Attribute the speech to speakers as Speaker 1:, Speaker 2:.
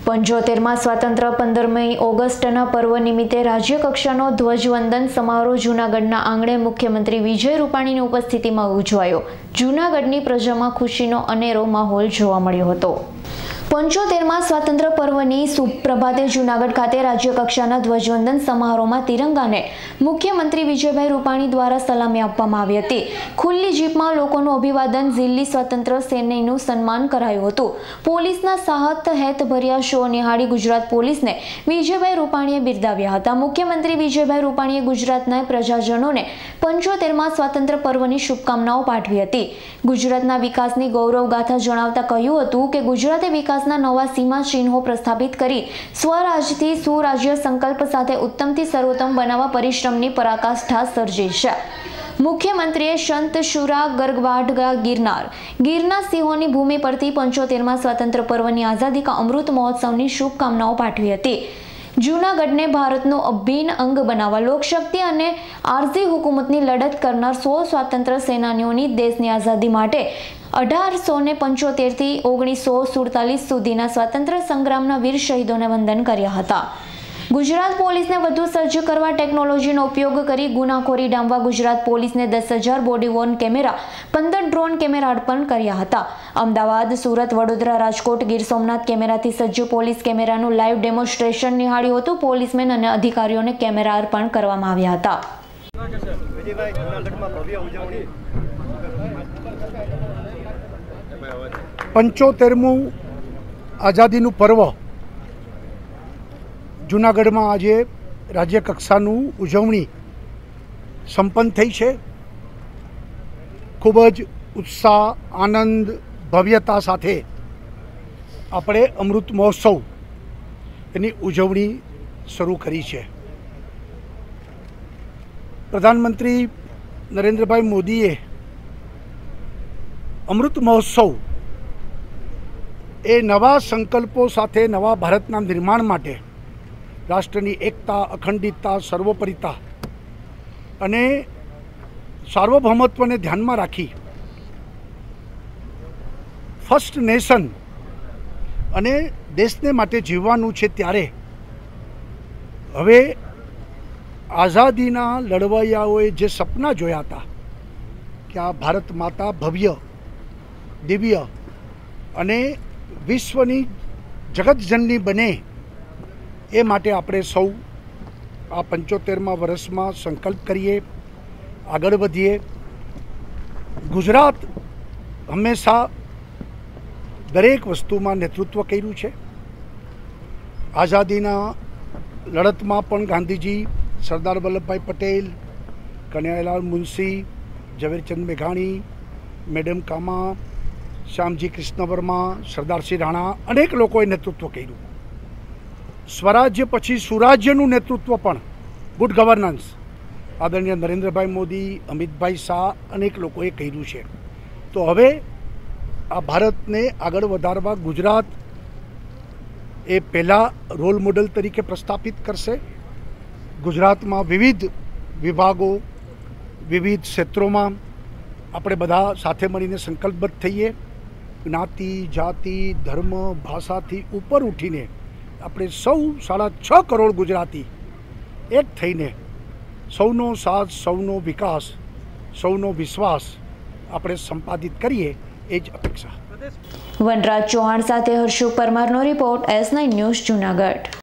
Speaker 1: પંચોતેરમાં સ્વાતંત્ર્ય 15મી ઓગસ્ટના પર્વ નિમિત્તે રાજ્યકક્ષાનો ધ્વજવંદન સમારોહ જૂનાગઢના આંગણે મુખ્યમંત્રી વિજય રૂપાણીની ઉપસ્થિતિમાં ઉજવાયો। જૂનાગઢની પ્રજામાં ખુશીનો અનેરો માહોલ જોવા મળ્યો હતો। 75માં સ્વાતંત્ર્ય પર્વની સુપ્રભાતે જૂનાગઢ ખાતે રાજ્યકક્ષાના ધ્વજવંદન સમારોહમાં તિરંગાને મુખ્યમંત્રી વિજયભાઈ રૂપાણી દ્વારા સલામી આપવામાં આવી હતી। ખુલ્લી જીપમાં લોકોનું અભિવાદન ઝીલી સ્વાતંત્ર્ય સૈનિકનું સન્માન કરાયું હતું। પોલીસના સાહસ હેતભર્યા શો નિહાળી ગુજરાત પોલીસને વિજયભાઈ રૂપાણીએ બિરદાવ્યા હતા। મુખ્યમંત્રી વિજયભાઈ રૂપાણીએ ગુજરાતના પ્રજાજનોને 75માં સ્વાતંત્ર્ય પર્વની શુભકામનાઓ પાઠવી હતી। ગુજરાતના વિકાસની ગૌરવગાથા જણાવતા કહ્યું હતું કે ગુજરાતે વિકાસના નવા સીમા ચિહ્નો પ્રસ્થાપિત કરી સ્વરાજથી સુરાજ્ય સંકલ્પ સાથે ઉત્તમથી સર્વોત્તમ બનાવવા પરિશ્રમની પરાકાષ્ઠા સર્જી છે। મુખ્યમંત્રીએ શંતશુરા ગરગવાડ ગીરના સિંહોની ભૂમિ પરથી 75માં સ્વાતંત્ર્ય પર્વની આઝાદી કા અમૃત મહોત્સવની શુભકામનાઓ પાઠવી હતી। જૂનાગઢને ભારતનો અભિન્ન અંગ બનાવવા લોકશક્તિ અને આરઝી હુકુમતની લડત કરનાર 100 સ્વાતંત્ર્ય સેનાનીઓની દેશની આઝાદી માટે 1875 થી 1947 સુધીના સ્વાતંત્ર્ય સંગ્રામના વીર શહીદોને વંદન કર્યા હતા। ગુજરાત પોલીસને વધુ સજ્જ કરવા ટેકનોલોજીનો ઉપયોગ કરી ગુનાખોરી ડામવા ગુજરાત પોલીસને 10,000 body worn camera, 15 drone camera અર્પણ કર્યા હતા। અમદાવાદ, સુરત, વડોદરા, રાજકોટ, ગીર સોમનાથ કેમેરાથી સજ્જ પોલીસ કેમેરાનું લાઈવ ડેમોન્સ્ટ્રેશન નિહાળ્યું હતું। પોલીસમેન અને અધિકારીઓને કેમેરા અર્પણ કરવામાં આવ્યા હતા।
Speaker 2: 75મું આઝાદીનું પર્વ જૂનાગઢમાં આજે રાજ્ય કક્ષાનું ઉજવણી સંપન્ન થઈ છે। ખૂબ જ ઉત્સાહ, આનંદ, ભવ્યતા સાથે આપણે અમૃત મહોત્સવ એની ઉજવણી શરૂ કરી છે। પ્રધાનમંત્રી નરેન્દ્રભાઈ મોદીએ અમૃત મહોત્સવ એ નવા સંકલ્પો સાથે નવા ભારતના નિર્માણ માટે રાષ્ટ્રની એકતા, અખંડિતતા, સર્વોપરિતા અને સાર્વભૌમત્વને ધ્યાનમાં રાખી ફર્સ્ટ નેશન અને દેશને માટે જીવવાનું છે। ત્યારે હવે આઝાદીના લડવૈયાઓએ જે સપના જોયા હતા કે આ ભારત માતા ભવ્ય, દિવ્ય અને વિશ્વની જગતજનની બને, એ માટે આપણે સૌ આ 75મા વર્ષમાં સંકલ્પ કરીએ, આગળ વધીએ। ગુજરાત હંમેશા દરેક વસ્તુમાં નેતૃત્વ કર્યું છે। આઝાદીના લડતમાં પણ ગાંધીજી, સરદાર વલ્લભભાઈ પટેલ, કનૈયાલાલ મુનશી, ઝવેરચંદ મેઘાણી, મેડમ કામા, શ્યામજી કૃષ્ણ વર્મા, સરદારસિંહ રાણા, અનેક લોકોએ નેતૃત્વ કર્યું। સ્વરાજ્ય પછી સુરાજ્યનું નેતૃત્વ પણ ગુડ ગવર્નન્સ આદરણીય નરેન્દ્રભાઈ મોદી, અમિતભાઈ શાહ, અનેક લોકોએ કર્યું છે। તો હવે આ ભારતને આગળ વધારવા ગુજરાત એ પહેલાં રોલ મોડલ તરીકે પ્રસ્થાપિત કરશે। ગુજરાતમાં વિવિધ વિભાગો, વિવિધ ક્ષેત્રોમાં આપણે બધા સાથે મળીને સંકલ્પબદ્ધ થઈએ। જ્ઞાતિ, જાતિ, ધર્મ, ભાષાથી ઉપર ઉઠીને આપણે સૌ 6.5 કરોડ ગુજરાતી એક થઈને સૌનો સાથ, સૌનો વિકાસ, સૌનો વિશ્વાસ આપણે સંપાદિત કરીએ, એ જ અપેક્ષા।
Speaker 1: વનરાજ ચૌહાણ સાથે હર્ષુ પરમારનો રિપોર્ટ, S9 ન્યૂઝ, જૂનાગઢ।